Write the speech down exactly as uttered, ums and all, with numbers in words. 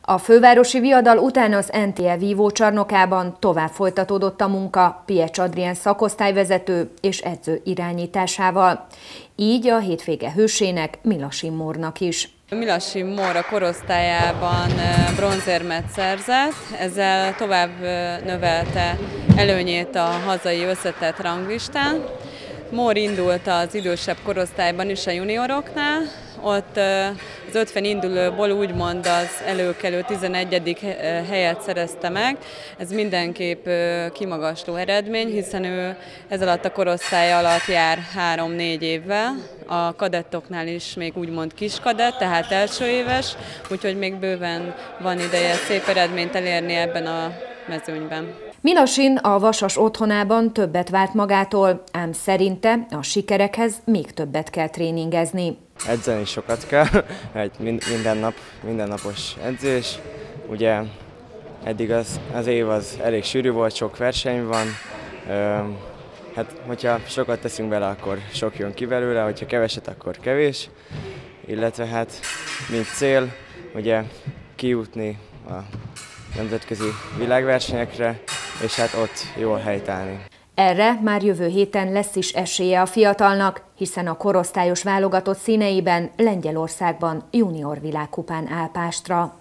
A fővárosi viadal után az en té e vívócsarnokában tovább folytatódott a munka Piecs Adrien szakosztályvezető és edző irányításával. Így a hétvége hősének, Milasin Mórnak is. Milasin Mór a korosztályában bronzérmet szerzett, ezzel tovább növelte előnyét a hazai összetett ranglistán. Mór indult az idősebb korosztályban is a junioroknál, ott az ötven indulóból úgymond az előkelő tizenegyedik helyet szerezte meg. Ez mindenképp kimagasló eredmény, hiszen ő ez alatt a korosztály alatt jár három-négy évvel. A kadettoknál is még úgymond kiskadett, tehát első éves, úgyhogy még bőven van ideje szép eredményt elérni ebben a mezőnyben. Milasin a Vasas otthonában többet várt magától, ám szerinte a sikerekhez még többet kell tréningezni. Edzeni sokat kell, egy minden nap, mindennapos edzés. Ugye eddig az, az év az elég sűrű volt, sok verseny van. Hát, hogyha sokat teszünk bele, akkor sok jön ki belőle, hogyha keveset, akkor kevés. Illetve hát, mint cél, ugye kijutni a nemzetközi világversenyekre, és hát ott jól helytállni. Erre már jövő héten lesz is esélye a fiatalnak, hiszen a korosztályos válogatott színeiben Lengyelországban junior világkupán áll pástra.